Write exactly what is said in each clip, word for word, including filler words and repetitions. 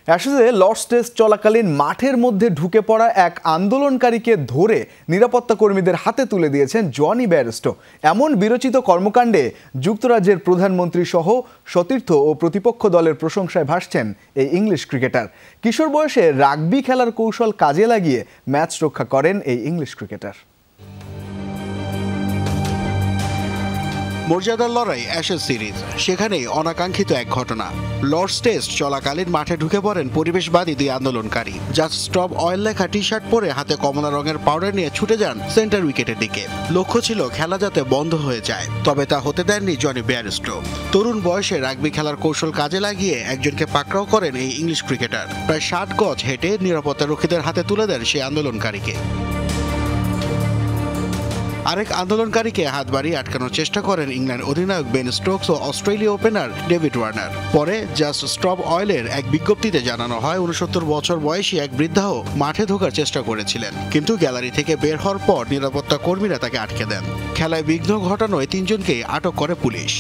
অ্যাশেজে Lords test চলাকালীন মাঠের মধ্যে ঢুকে পড়া এক আন্দোলনকারীকে ধরে নিরাপত্তা কর্মীদের হাতে তুলে দিয়েছেন জনি বেয়ারস্টো। এমন বিরচিত কর্মকাণ্ডে যুক্তরাজ্যের প্রধানমন্ত্রী সহ সতীর্থ ও প্রতিপক্ষ দলের প্রশংসায় ভাসছেন এই ইংলিশ ক্রিকেটার। কিশোর বয়সে রাগবি খেলার কৌশল কাজে লাগিয়ে ম্যাচ রক্ষা করেন এই ইংলিশ ক্রিকেটার। মর্যাদার লড়াই অ্যাশেজ সিরিজ, সেখানেই অনাকাঙ্ক্ষিত এক ঘটনা। লর্ডস টেস্ট চলাকালীন মাঠে ঢুকে পড়েন পরিবেশবাদী দুই আন্দোলনকারী। জাস্ট স্টপ অয়েল লেখা টি শার্ট পরে হাতে কমলা রঙের পাউডার নিয়ে ছুটে যান সেন্টার উইকেটের দিকে। লক্ষ্য ছিল খেলা যাতে বন্ধ হয়ে যায়, তবে তা হতে দেননি জনি বেয়ারস্টো। তরুণ বয়সে রাগবি খেলার কৌশল কাজে লাগিয়ে একজনকে পাকড়াও করেন এই ইংলিশ ক্রিকেটার। প্রায় ষাট গজ হেঁটে নিরাপত্তা রক্ষীদের হাতে তুলে দেন সেই আন্দোলনকারীকে। আরেক আন্দোলনকারীকে হাত বাড়িয়ে আটকানোর চেষ্টা করেন ইংল্যান্ড অধিনায়ক বেন স্টোকস ও অস্ট্রেলীয় ওপেনার ডেভিড ওয়ার্নার। পরে জাস্ট স্টপ অয়েলের এক বিজ্ঞপ্তিতে জানানো হয় উনসত্তর বছর বয়সী এক বৃদ্ধাও মাঠে ঢোকার চেষ্টা করেছিলেন, কিন্তু গ্যালারি থেকে বের হওয়ার পর নিরাপত্তা কর্মীরা তাকে আটকে দেন। খেলায় বিঘ্ন ঘটানোয় তিনজনকেই আটক করে পুলিশ।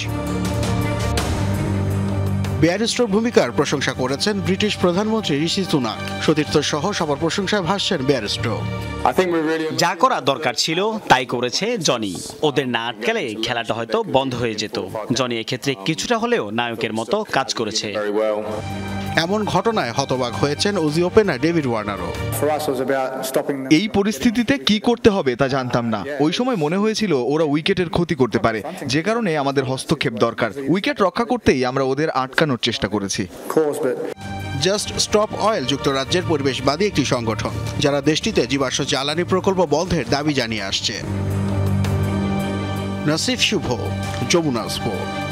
বেয়ারস্টোর ভূমিকার প্রশংসা করেছেন ব্রিটিশ প্রধানমন্ত্রী ঋষি সুনাক। সতীর্থ সহ সবার প্রশংসায় ভাসছেন বেয়ারস্টো। যা করা দরকার ছিল তাই করেছে জনি। ওদের না আটকালে খেলাটা হয়তো বন্ধ হয়ে যেত। জনি এক্ষেত্রে কিছুটা হলেও নায়কের মতো কাজ করেছে। এমন ঘটনায় হতবাক হয়েছেন অজি ওপেনার ডেভিড ওয়ার্নারও। এই পরিস্থিতিতে কি করতে হবে তা জানতাম না। ওই সময় মনে হয়েছিল ওরা উইকেটের ক্ষতি করতে পারে, যে কারণে আমাদের হস্তক্ষেপ দরকার। উইকেট রক্ষা করতেই আমরা ওদের আটকানোর চেষ্টা করেছি। জাস্ট স্টপ অয়েল যুক্তরাজ্যের পরিবেশবাদী একটি সংগঠন, যারা দেশটিতে জীবাশ্ম জ্বালানি প্রকল্প বন্ধের দাবি জানিয়ে আসছে। নাসিফ শুভ, যমুনা স্পোর্ট।